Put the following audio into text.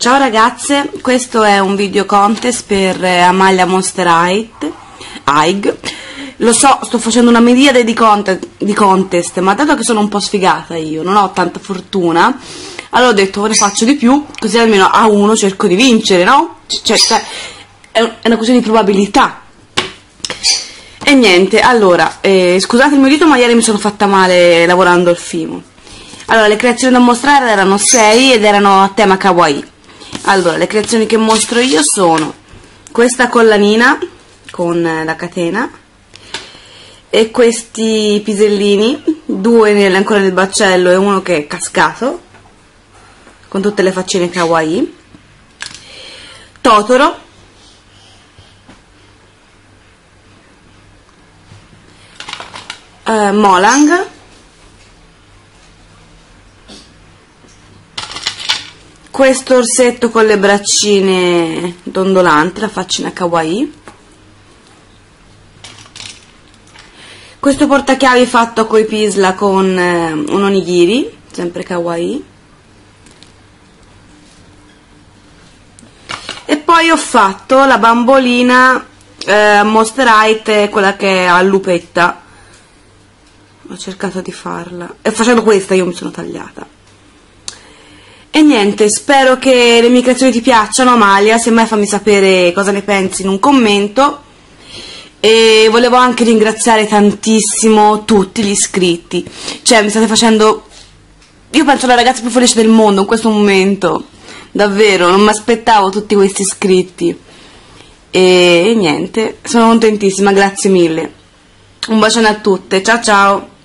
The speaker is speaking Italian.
Ciao ragazze, questo è un video contest per Amalia Monster High. Lo so, sto facendo una miriade di contest, ma dato che sono un po' sfigata io, non ho tanta fortuna, allora ho detto ve ne faccio di più, così almeno a uno cerco di vincere, no? Cioè, è una questione di probabilità. E niente, allora, scusate il mio dito, ma ieri mi sono fatta male lavorando al fimo. Allora, le creazioni da mostrare erano 6 ed erano a tema kawaii. Allora, le creazioni che mostro io sono questa collanina con la catena e questi pisellini, 2 ancora nel baccello e uno che è cascato, con tutte le faccine kawaii, Totoro, Molang, questo orsetto con le braccine dondolanti, la faccina kawaii, questo portachiavi fatto coi pisla con un onigiri, sempre kawaii, e poi ho fatto la bambolina Monster High, quella che è a lupetta, ho cercato di farla, e facendo questa io mi sono tagliata. E niente, spero che le mie creazioni ti piacciono, Amalia, semmai fammi sapere cosa ne pensi in un commento. E volevo anche ringraziare tantissimo tutti gli iscritti, cioè mi state facendo, io penso, la ragazza più felice del mondo in questo momento, davvero, non mi aspettavo tutti questi iscritti. E niente, sono contentissima, grazie mille. Un bacione a tutte, ciao ciao!